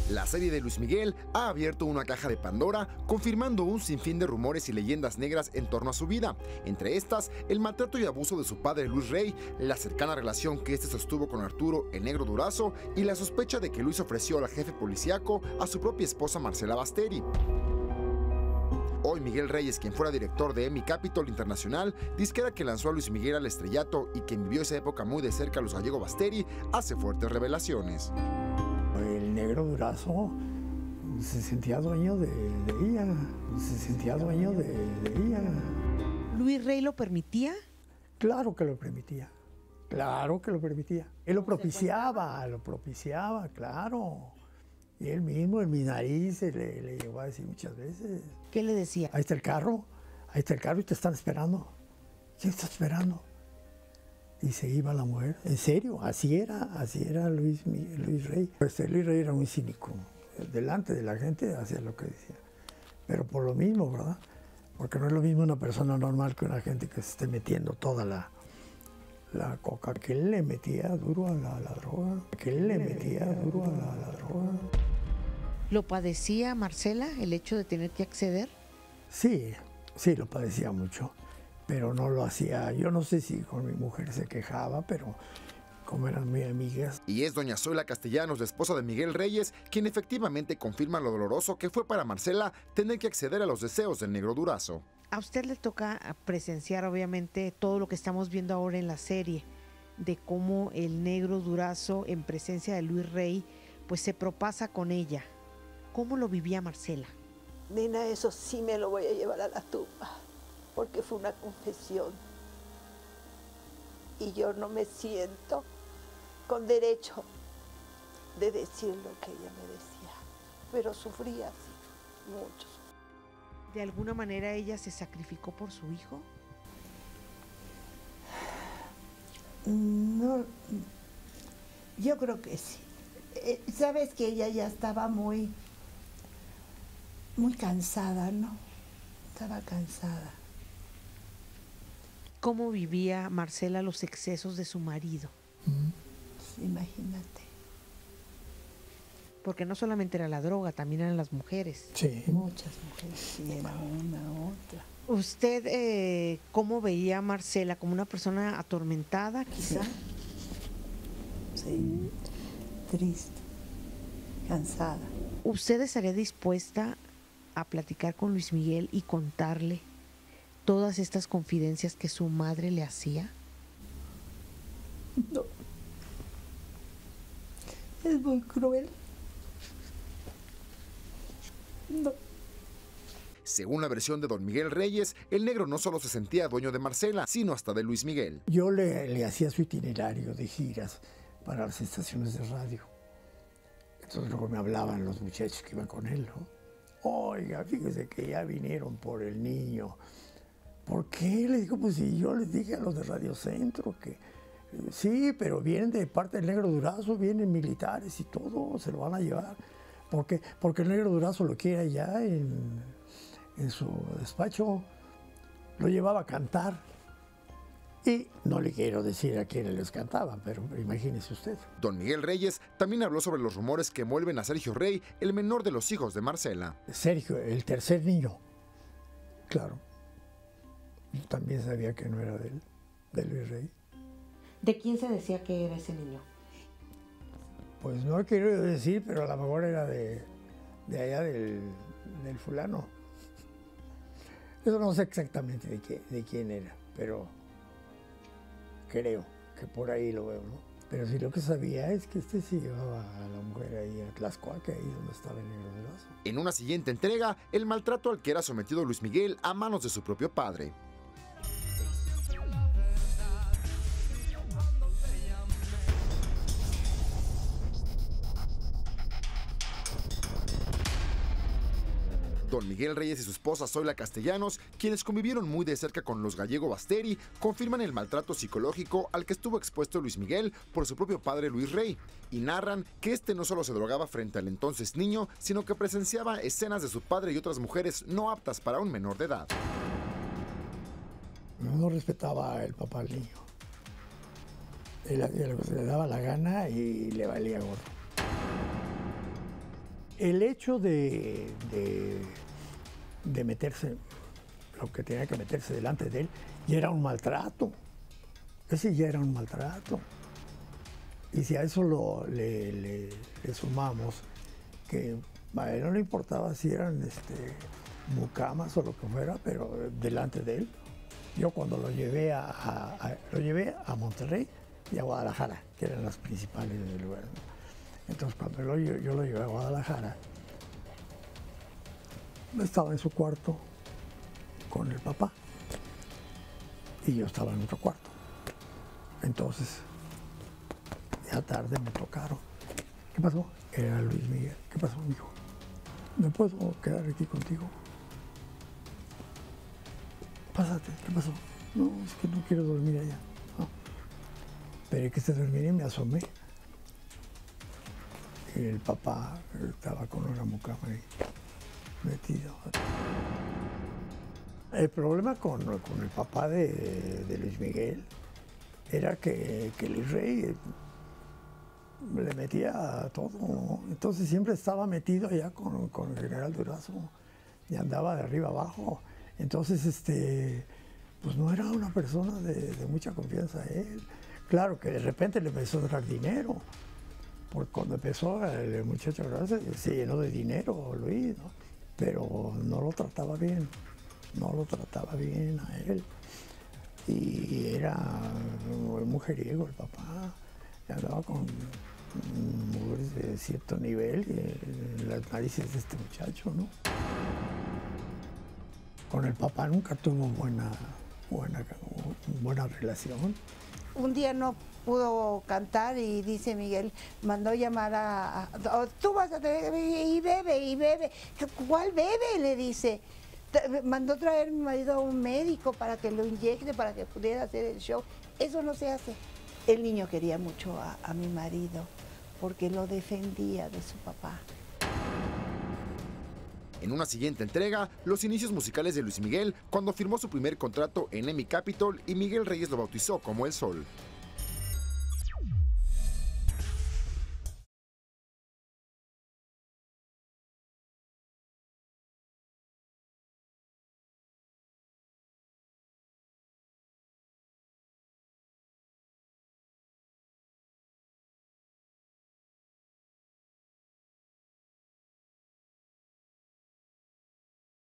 La serie de Luis Miguel ha abierto una caja de Pandora, confirmando un sinfín de rumores y leyendas negras en torno a su vida. Entre estas, el maltrato y abuso de su padre Luis Rey, la cercana relación que este sostuvo con Arturo el Negro Durazo y la sospecha de que Luis ofreció al jefe policíaco a su propia esposa Marcela Basteri. Hoy Miguel Reyes, quien fuera director de EMI Capitol Internacional, disquera que lanzó a Luis Miguel al estrellato y quien vivió esa época muy de cerca a los Gallego Basteri, hace fuertes revelaciones. El Negro Durazo se sentía dueño de ella, ¿Luis Rey lo permitía? Claro que lo permitía, Él lo propiciaba, claro. Y él mismo, en mi nariz, le llegó a decir muchas veces. ¿Qué le decía? Ahí está el carro y te están esperando. ¿Quién está esperando? Y se iba la mujer. En serio, así era Luis Rey. Pues Luis Rey era muy cínico. Delante de la gente hacía lo que decía. Pero por lo mismo, ¿verdad? Porque no es lo mismo una persona normal que una gente que se esté metiendo toda la coca. Que él le metía duro a la droga. ¿Lo padecía Marcela el hecho de tener que acceder? Sí, lo padecía mucho. Pero no lo hacía. Yo no sé si con mi mujer se quejaba, pero como eran muy amigas. Y es doña Zoila Castellanos, la esposa de Miguel Reyes, quien efectivamente confirma lo doloroso que fue para Marcela tener que acceder a los deseos del Negro Durazo. A usted le toca presenciar obviamente todo lo que estamos viendo ahora en la serie, de cómo el Negro Durazo en presencia de Luis Rey pues se propasa con ella. ¿Cómo lo vivía Marcela? Nena, eso sí me lo voy a llevar a la tumba, porque fue una confesión. Y yo no me siento con derecho de decir lo que ella me decía. Pero sufría así, mucho. ¿De alguna manera ella se sacrificó por su hijo? No, yo creo que sí. Sabes que ella ya estaba muy cansada, ¿no? Estaba cansada. ¿Cómo vivía Marcela los excesos de su marido? Imagínate. Porque no solamente era la droga, también eran las mujeres. Sí. Muchas mujeres, sí, era una, otra. ¿Usted cómo veía a Marcela? ¿Como una persona atormentada, quizá? Sí, triste, cansada. ¿Usted estaría dispuesta a platicar con Luis Miguel y contarle todas estas confidencias que su madre le hacía? No. Es muy cruel. No. Según la versión de don Miguel Reyes, el Negro no solo se sentía dueño de Marcela, sino hasta de Luis Miguel. Yo le hacía su itinerario de giras para las estaciones de radio. Entonces luego me hablaban los muchachos que iban con él, ¿no? Oiga, fíjese que ya vinieron por el niño. ¿Por qué? Le digo, pues si yo les dije a los de Radio Centro que sí, pero vienen de parte del Negro Durazo, vienen militares y todo, se lo van a llevar. Porque el Negro Durazo lo quiere allá en su despacho, lo llevaba a cantar. Y no le quiero decir a quiénes les cantaba, pero imagínese usted. Don Miguel Reyes también habló sobre los rumores que envuelven a Sergio Rey, el menor de los hijos de Marcela. Sergio, el tercer niño, claro. Yo también sabía que no era de Luis Rey. ¿De quién se decía que era ese niño? Pues no quiero decir, pero a lo mejor era de allá del fulano. Eso no sé exactamente de quién era, pero creo que por ahí lo veo, ¿no? Pero sí lo que sabía es que se llevaba a la mujer ahí a Tlaxcuaque, ahí donde estaba el Negro Durazo. En una siguiente entrega, el maltrato al que era sometido Luis Miguel a manos de su propio padre. Don Miguel Reyes y su esposa Zoila Castellanos, quienes convivieron muy de cerca con los Gallego Basteri, confirman el maltrato psicológico al que estuvo expuesto Luis Miguel por su propio padre Luis Rey, y narran que este no solo se drogaba frente al entonces niño, sino que presenciaba escenas de su padre y otras mujeres no aptas para un menor de edad. No respetaba el papá al niño. Él hacía lo que se le daba la gana y le valía gorro. el hecho de meterse, lo que tenía que meterse delante de él, ya era un maltrato. Ese ya era un maltrato. Y si a eso le sumamos que a él no le importaba si eran mucamas o lo que fuera, pero delante de él, yo cuando lo llevé a Monterrey y a Guadalajara, que eran las principales del lugar, ¿no? Entonces cuando yo lo llevé a Guadalajara, estaba en su cuarto con el papá y yo estaba en otro cuarto. Entonces, ya tarde me tocaron. ¿Qué pasó? Era Luis Miguel. ¿Qué pasó, mijo? ¿Me puedo quedar aquí contigo? Pásate, ¿qué pasó? No, es que no quiero dormir allá. No. Esperé que se dormiera y me asomé. Y el papá estaba con una mucama ahí, metido. El problema con el papá de Luis Miguel era que Luis Rey le metía a todo, ¿no? Entonces siempre estaba metido allá con el general Durazo y andaba de arriba abajo. Entonces, pues no era una persona de mucha confianza él. Claro que de repente le empezó a dar dinero, porque cuando empezó el muchacho se llenó de dinero, Luis, ¿no? Pero no lo trataba bien, no lo trataba bien a él. Y era muy mujeriego el papá, andaba con mujeres de cierto nivel en las narices de este muchacho, ¿no? Con el papá nunca tuvo buena relación. Un día no pudo cantar y dice Miguel, mandó llamar tú vas a tener y bebe. ¿Cuál bebe? Le dice. Mandó traer mi marido a un médico para que lo inyecte, para que pudiera hacer el show. Eso no se hace. El niño quería mucho a mi marido porque lo defendía de su papá. En una siguiente entrega, los inicios musicales de Luis Miguel cuando firmó su primer contrato en EMI Capitol y Miguel Reyes lo bautizó como El Sol.